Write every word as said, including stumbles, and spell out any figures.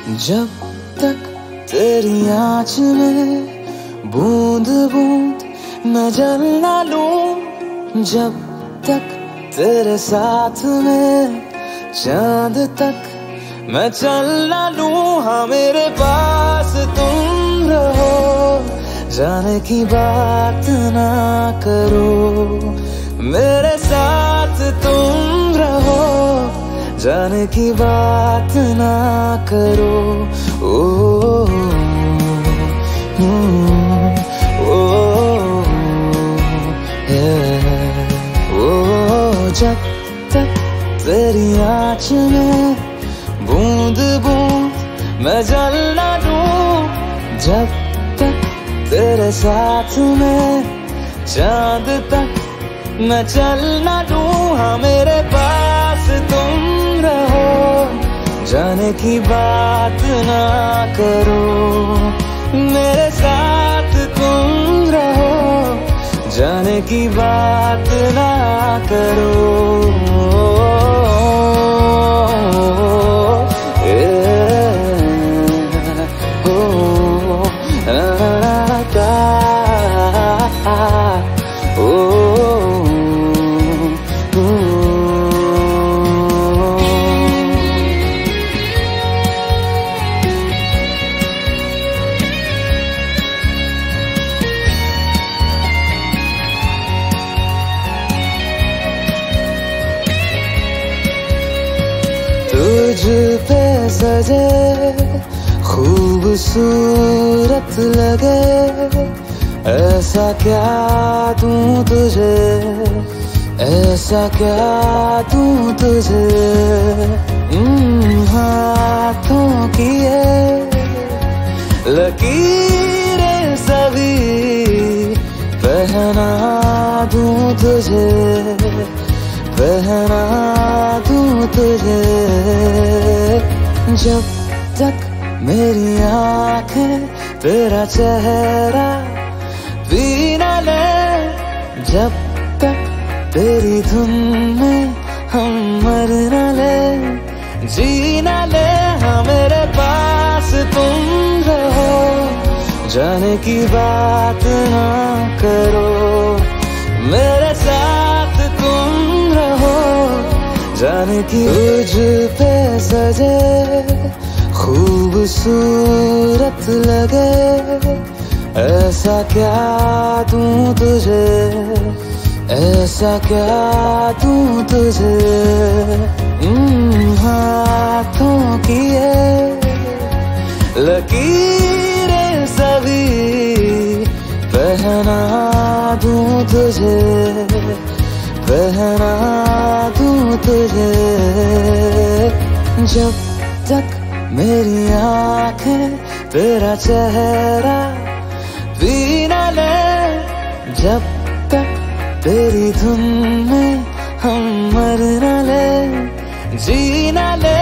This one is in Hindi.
जब तक तेरी आँच में बूंद बूंद मैं जल ना लूं, जब तक तेरे साथ में चांद तक मैं चल ना लूं। हाँ मेरे पास तुम रहो, जाने की बात ना करो, मेरे साथ तुम रहो, जाने की बात ना करो। ओ, ओ, ओ, जब तक तेरी आँच में बूंद बूंद मैं जल ना लूं, जब तक तेरे साथ में चांद तक मैं चल ना लूं। हाँ मेरे पास तुम रहो, जाने की बात ना करो, मेरे साथ तुम रहो, जाने की बात ना करो। तुझ पे सजे खूबसूरत लगे, ऐसा क्या दूं तुझे, ऐसा क्या दूं तुझे। हाथों की ये लकीरें सभी पहना दूं तुझे, पहना दूं तुझे। जब तक मेरी आंखें तेरा चेहरा भी न ले, जब तक तेरी धुन में हम मर न ले, जी न ले। हाँ मेरे पास तुम रहो, जाने की बात ना करो, मेरे साथ तुम रहो, जाने की। तुझ पे सजे खूबसूरत लगे, ऐसा क्या दूं तुझे, ऐसा क्या दूं तुझे। हाथों की ये लकीरें सभी पहना दूं तुझे, पहना दूं तुझे। जब तक मेरी आंखें तेरा चेहरा भी न ले, जब तक तेरी धुन में हम मर न ले, जी न ले।